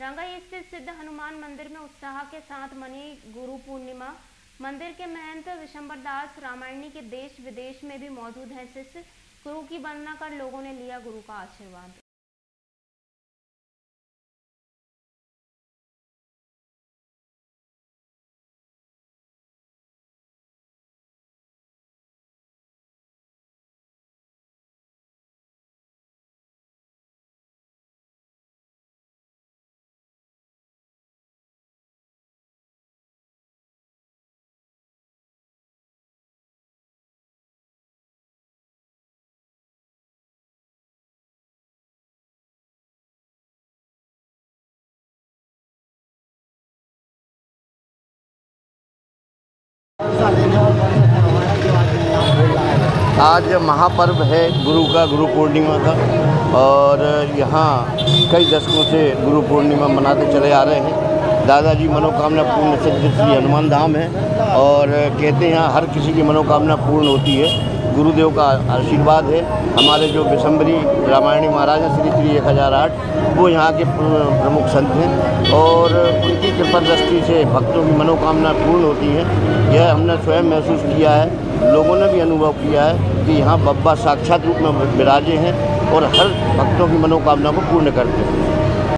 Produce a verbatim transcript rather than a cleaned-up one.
रंगाई स्थित सिद्ध हनुमान मंदिर में उत्साह के साथ मनी गुरु पूर्णिमा। मंदिर के महंत विशंबर दास रामायणी के देश विदेश में भी मौजूद हैं शिष्य। गुरु की वंदना कर लोगों ने लिया गुरु का आशीर्वाद। आज महापर्व है गुरु का, गुरु पूर्णिमा का, और यहाँ कई दशकों से गुरु पूर्णिमा मनाते चले आ रहे हैं। दादाजी मनोकामना पूर्ण सिद्ध श्री हनुमान धाम है और कहते हैं यहाँ हर किसी की मनोकामना पूर्ण होती है। गुरुदेव का आशीर्वाद है। हमारे जो विशंबरी रामायणी महाराज हैं श्री श्री एक हज़ार आठ, वो यहाँ के प्रमुख संत हैं और उनकी कृपा दृष्टि से भक्तों की मनोकामना पूर्ण होती है। यह हमने स्वयं महसूस किया है, लोगों ने भी अनुभव किया है कि यहाँ बब्बा साक्षात रूप में विराजे हैं और हर भक्तों की मनोकामना को पूर्ण करते हैं।